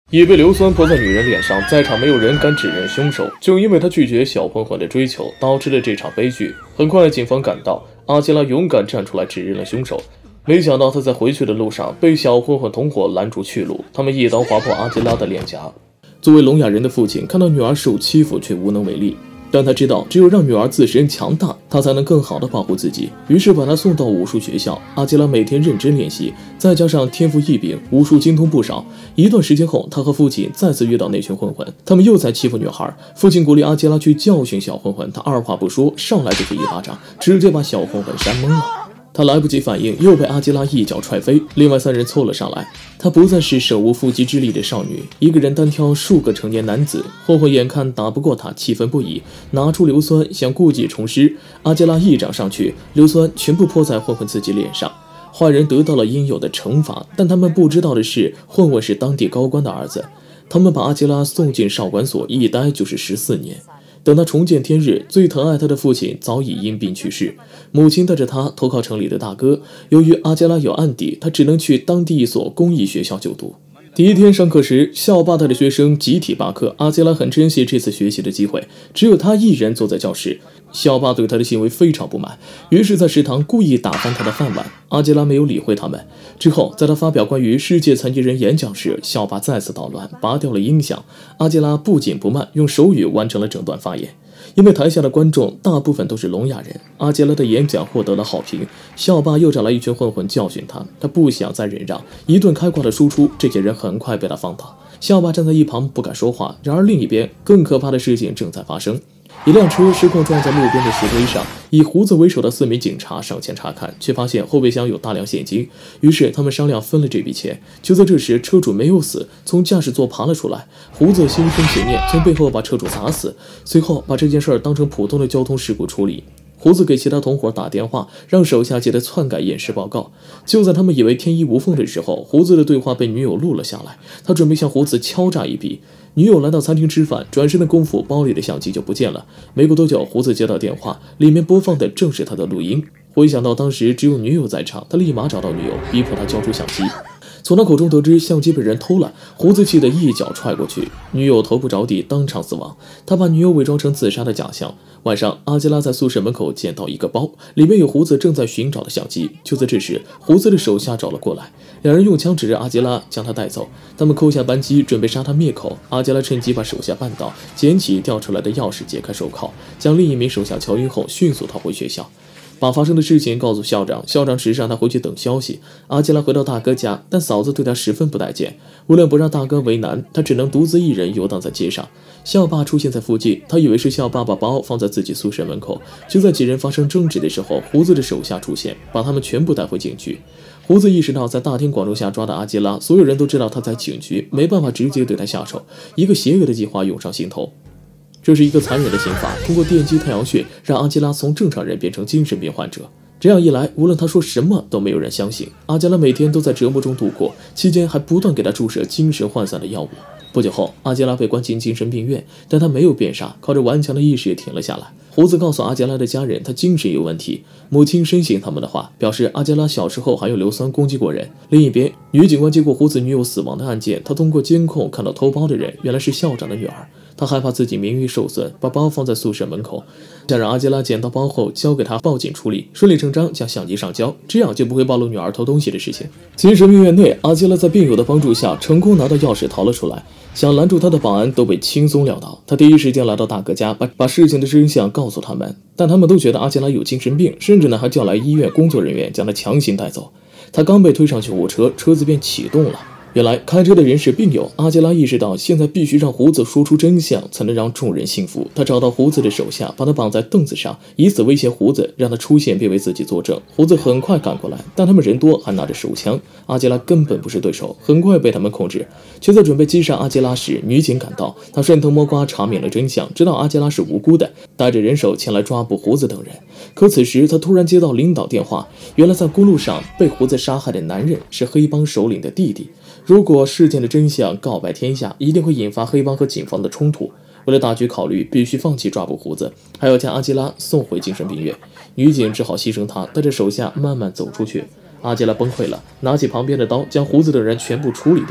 也被硫酸泼在女人脸上，在场没有人敢指认凶手，就因为他拒绝小混混的追求，导致了这场悲剧。很快，警方赶到，阿杰拉勇敢站出来指认了凶手。没想到他在回去的路上被小混混同伙拦住去路，他们一刀划破阿杰拉的脸颊。作为聋哑人的父亲，看到女儿受欺负却无能为力。但他知道，只有让女儿自身强大，他才能更好地保护自己。于是把她送到武术学校。阿杰拉每天认真练习，再加上天赋异禀，武术精通不少。一段时间后，他和父亲再次遇到那群混混，他们又在欺负女孩。父亲鼓励阿杰拉去教训小混混，他二话不说，上来就是一巴掌，直接把小混混扇懵了。他来不及反应，又被阿基拉一脚踹飞，另外3人凑了上来。她不再是手无缚鸡之力的少女，一个人单挑数个成年男子。混混眼看打不过她，气愤不已，拿出硫酸想故技重施。阿基拉一掌上去，硫酸全部泼在混混自己脸上。坏人得到了应有的惩罚，但他们不知道的是，混混是当地高官的儿子。他们把阿基拉送进少管所，一待就是14年。等他重见天日，最疼爱他的父亲早已因病去世，母亲带着他投靠城里的大哥。由于阿加拉有案底，他只能去当地一所公益学校就读。第一天上课时，校霸带着学生集体罢课，阿加拉很珍惜这次学习的机会，只有他一人坐在教室。校霸对他的行为非常不满，于是在食堂故意打翻他的饭碗。阿杰拉没有理会他们。之后，在他发表关于世界残疾人演讲时，校霸再次捣乱，拔掉了音响。阿杰拉不紧不慢，用手语完成了整段发言。因为台下的观众大部分都是聋哑人，阿杰拉的演讲获得了好评。校霸又找来一群混混教训他，他不想再忍让，一顿开挂的输出，这些人很快被他放倒。校霸站在一旁不敢说话，然而另一边更可怕的事情正在发生。一辆车失控撞在路边的石堆上，以胡子为首的4名警察上前查看，却发现后备箱有大量现金，于是他们商量分了这笔钱。就在这时，车主没有死，从驾驶座爬了出来，胡子心生邪念，从背后把车主砸死，随后把这件事当成普通的交通事故处理。胡子给其他同伙打电话，让手下记得篡改验尸报告。就在他们以为天衣无缝的时候，胡子的对话被女友录了下来，他准备向胡子敲诈一笔。女友来到餐厅吃饭，转身的功夫，包里的相机就不见了。没过多久，胡子接到电话，里面播放的正是他的录音。回想到当时只有女友在场，他立马找到女友，逼迫她交出相机。从他口中得知相机被人偷了，胡子气得一脚踹过去，女友头部着地，当场死亡。他把女友伪装成自杀的假象。晚上，阿基拉在宿舍门口捡到一个包，里面有胡子正在寻找的相机。就在这时，胡子的手下找了过来，两人用枪指着阿基拉，将他带走。他们扣下扳机，准备杀他灭口。阿基拉趁机把手下绊倒，捡起掉出来的钥匙，解开手铐，将另一名手下敲晕后，迅速逃回学校。把发生的事情告诉校长，校长只是让他回去等消息。阿基拉回到大哥家，但嫂子对他十分不待见。为了不让大哥为难，他只能独自一人游荡在街上。校霸出现在附近，他以为是校霸把包放在自己宿舍门口。就在几人发生争执的时候，胡子的手下出现，把他们全部带回警局。胡子意识到在大庭广众下抓的阿基拉，所有人都知道他在警局，没办法直接对他下手，一个邪恶的计划涌上心头。这是一个残忍的刑罚，通过电击太阳穴让阿基拉从正常人变成精神病患者。这样一来，无论他说什么都没有人相信。阿加拉每天都在折磨中度过，期间还不断给他注射精神涣散的药物。不久后，阿加拉被关进精神病院，但他没有变傻，靠着顽强的意识挺了下来。胡子告诉阿加拉的家人，他精神有问题。母亲深信他们的话，表示阿加拉小时候还用硫酸攻击过人。另一边，女警官接过胡子女友死亡的案件，她通过监控看到偷包的人原来是校长的女儿。他害怕自己名誉受损，把包放在宿舍门口，再让阿基拉捡到包后交给他报警处理，顺理成章将相机上交，这样就不会暴露女儿偷东西的事情。精神病院内，阿基拉在病友的帮助下成功拿到钥匙逃了出来，想拦住他的保安都被轻松撂倒。他第一时间来到大哥家，把事情的真相告诉他们，但他们都觉得阿基拉有精神病，甚至还叫来医院工作人员将他强行带走。他刚被推上救护车，车子便启动了。原来开车的人是病友，阿杰拉意识到现在必须让胡子说出真相，才能让众人信服。他找到胡子的手下，把他绑在凳子上，以此威胁胡子，让他出现并为自己作证。胡子很快赶过来，但他们人多，还拿着手枪，阿杰拉根本不是对手，很快被他们控制。就在准备击杀阿杰拉时，女警赶到，她顺藤摸瓜查明了真相，知道阿杰拉是无辜的，带着人手前来抓捕胡子等人。可此时他突然接到领导电话，原来在公路上被胡子杀害的男人是黑帮首领的弟弟。如果事件的真相告白天下，一定会引发黑帮和警方的冲突。为了大局考虑，必须放弃抓捕胡子，还要将阿基拉送回精神病院。女警只好牺牲他，带着手下慢慢走出去。阿基拉崩溃了，拿起旁边的刀，将胡子的人全部处理掉。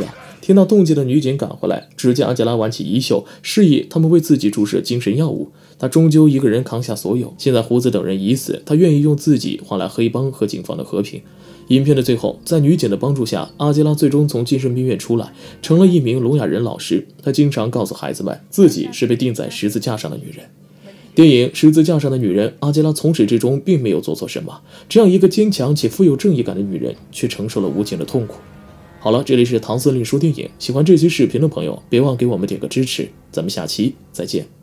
听到动静的女警赶回来，只见阿杰拉挽起衣袖，示意他们为自己注射精神药物。他终究一个人扛下所有，现在胡子等人已死，他愿意用自己换来黑帮和警方的和平。影片的最后，在女警的帮助下，阿杰拉最终从精神病院出来，成了一名聋哑人老师。他经常告诉孩子们，自己是被钉在十字架上的女人。电影《十字架上的女人》，阿杰拉从始至终并没有做错什么，这样一个坚强且富有正义感的女人，却承受了无尽的痛苦。好了，这里是唐司令说电影，喜欢这期视频的朋友，别忘给我们点个支持，咱们下期再见。